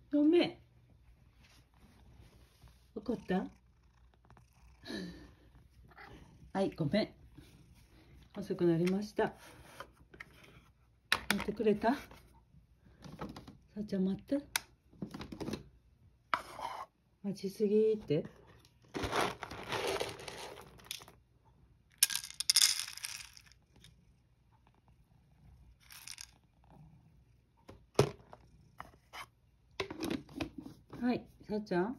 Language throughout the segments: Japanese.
ごめん。怒った？はい、ごめん。遅くなりました。待ってくれた？さっちゃん待って。待ちすぎって。はい、さっちゃん。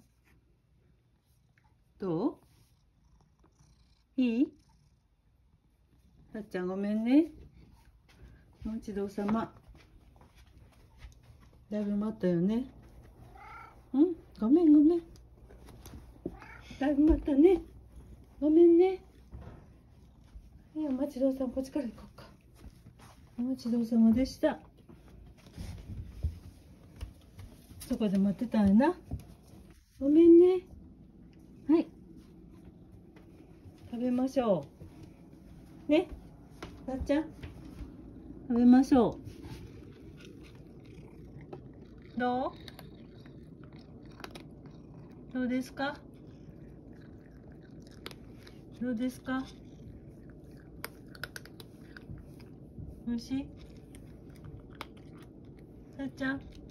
どう？いい？さっちゃんごめんね。もう一度様。だいぶ待ったよね。うん、ごめんごめん。だいぶ待ったね。ごめんね。いや、お待ちどうさま、こっちから行こうか。お待ちどうさまでした。そこで待ってたんやな。ごめんね。はい。食べましょう。ね。さっちゃん。食べましょう。どうですか？どうですか？おいしい？さっちゃん。